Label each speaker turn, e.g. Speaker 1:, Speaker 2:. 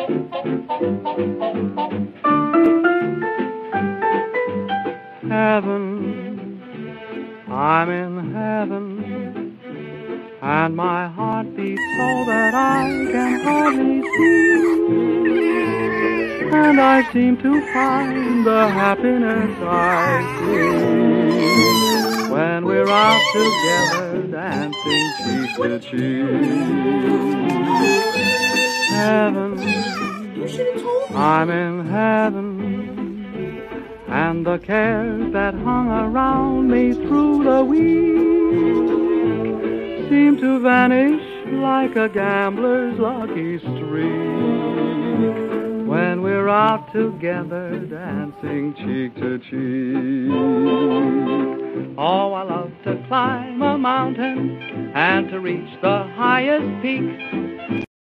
Speaker 1: Heaven, I'm in heaven, and my heart beats so that I can hardly see, and I seem to find the happiness I see when we're out together dancing cheek to cheek. Heaven, I'm in heaven, and the cares that hung around me through the week seem to vanish like a gambler's lucky streak when we're out together dancing cheek to cheek. Oh, I love to climb a mountain and to reach the highest peak,